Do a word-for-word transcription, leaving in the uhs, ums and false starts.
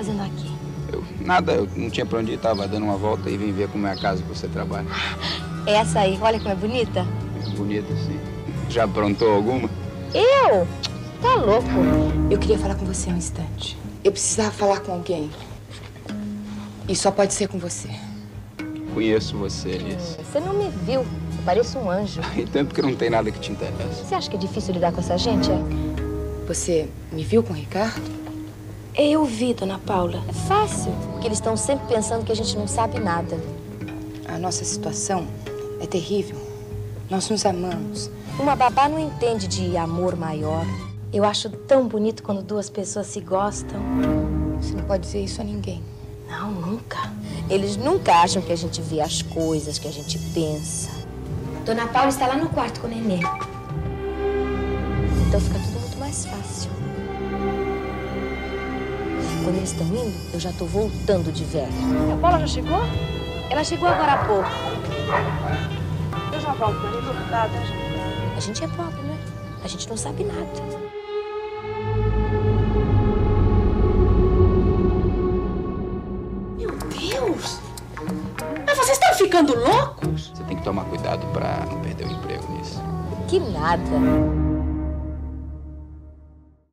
fazendo aqui? Eu, nada, eu não tinha pra onde ir, tava dando uma volta e vim ver como é a casa que você trabalha. Essa aí, olha como é bonita. É bonita, sim. Já aprontou alguma? Eu? Tá louco? Eu queria falar com você um instante. Eu precisava falar com alguém. E só pode ser com você. Conheço você, Alice. Hum, você não me viu. Eu pareço um anjo. E tanto que não tem nada que te interessa. Você acha que é difícil lidar com essa gente, é? Você me viu com o Ricardo? Eu vi, dona Paula. É fácil, porque eles estão sempre pensando que a gente não sabe nada. A nossa situação é terrível. Nós nos amamos. Uma babá não entende de amor maior. Eu acho tão bonito quando duas pessoas se gostam. Você não pode dizer isso a ninguém. Não, nunca. Eles nunca acham que a gente vê as coisas, que a gente pensa. Dona Paula está lá no quarto com o neném. Então fica tudo muito mais fácil. Quando eles estão indo, eu já estou voltando de velha. A Paula já chegou? Ela chegou agora há pouco. Eu já volto, marido. Tá, tá. A gente é pobre, né? A gente não sabe nada. Meu Deus! Mas vocês estão ficando loucos? Você tem que tomar cuidado pra não perder o emprego nisso. Que nada.